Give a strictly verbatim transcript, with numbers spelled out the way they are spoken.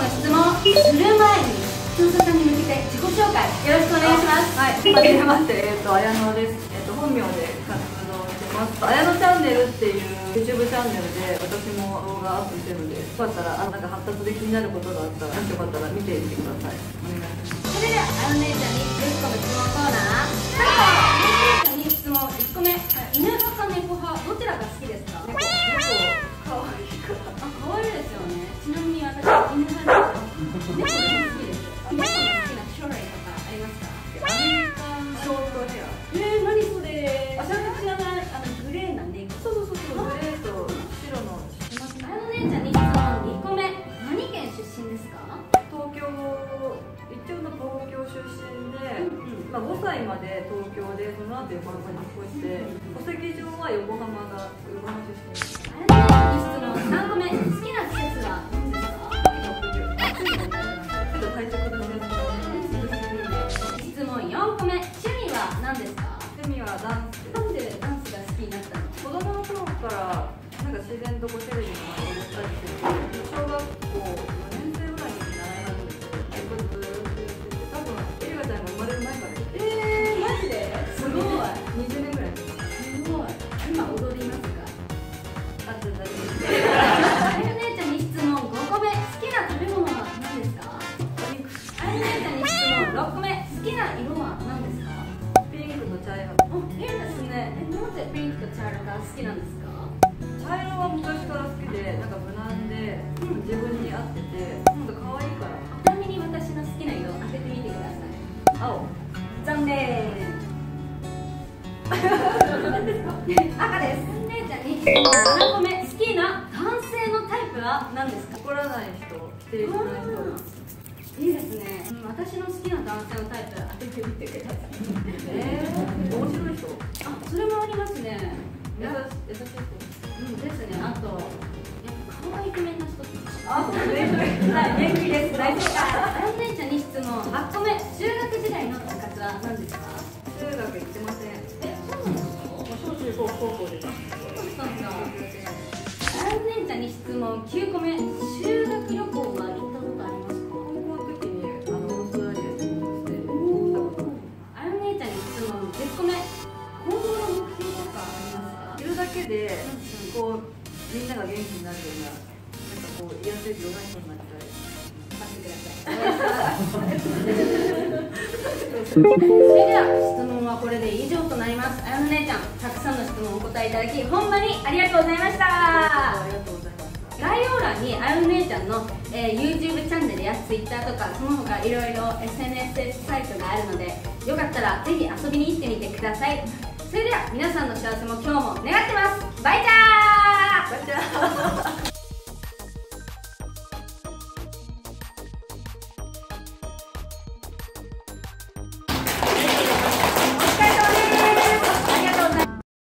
の質問する前に調査さんに向けて自己紹介よろしくお願いします。 はい、はじめまして、えっと、綾乃です。えっと、本名で活動してます。綾乃チャンネルっていう YouTube チャンネルで私も動画アップしてるので、よかったら、あの、なんか発達で気になることがあったら、もしよかったら見てみてください。お願いします。 それでは、あの姉ちゃんにじゅっこの質問コーナースタート。姉ちゃんに質問いっこめ、犬派か猫派、どちらが好きですか？ 猫、可愛いから。 あ、可愛いですよね。ちなみに私、犬派ですよ。猫が好きです。猫の好きな種類とかありますか？ アメリカンショートヘア。 えー、何それ？あ、知らない。あの、グレーな猫。 そうそうそうそう、グレーと白の。 あの姉ちゃんに質問いっこめ、何県出身ですか？ 東京、一応の東京出身で、まあ、ごさいまで東京で、その後横浜に引っ越して、戸籍上は横浜が横浜出身です。 あの姉ちゃんに質問さんこめ、好きな季節は何ですか？ 暑いの大事なんです。ちょっと体調崩しやすい。 質問よんこめ、趣味は何ですか？ 趣味はダンス。 なんでダンスが好きになったの？ 子供の頃からなんか自然とこうテレビとかで踊ったりしてて、小学校よねん生ぐらいに習い始めて、結構ずーっとやってて、多分エリカちゃんが生まれる前からやってて、 えー、マジですごい。 にじゅうねんぐらいです。 すごい。今踊りますか？ あと大丈夫です。 あや姉ちゃんに質問ごこめ、好きな食べ物は何ですか？ お肉。 あや姉ちゃんに質問ろっこめ、好きな色は何ですか？ ピンクと茶色。 あ、いいですね。え、なぜピンクと茶色が好きなんですか？ 茶色は昔から好きで、なんか無難で、自分に合ってて、なんか可愛いから。 ちなみに私の好きな色当ててみてください。 青。 残念。何ですか？赤です。姉ちゃんにななこめ、好きな男性のタイプは何ですか？ 怒らない人、否定しない人。 いいですね。私の好きな男性のタイプ当ててみてください。 えー、面白い人。 あ、それもありますね。 優し優しい人。 うんですね。あと、やっぱ可愛いイメな人。 あ、そうですね。 はい、めぐりです。大正解。あや姉ちゃんに質問はちこめ、中学時代の部活は何ですか？ 中学行ってません。 え、そうなんですか？ 小中高高校で。 そうだったんだ。あや姉ちゃんに質問きゅうこめ、修学旅行は行ったことありますか？ 高校の時にあのオーストラリアにして行ったことある。 あや姉ちゃんに質問じゅっこめ、今後の目標とかありますか？ いるだけでこうみんなが元気になるような、なんかこう癒せるような人になりたい。 それでは質問はこれで以上となります。あやの姉ちゃん、たくさんの質問をお答えいただきほんまにありがとうございました。 ありがとうございました。 概要欄にあやの姉ちゃんの、えー、YouTube チャンネルや Twitter とかその他いろいろ エスエヌエス サイトがあるので、よかったらぜひ遊びに行ってみてください。それでは皆さんの幸せも今日も願ってます。バイチャー。 バイチャー。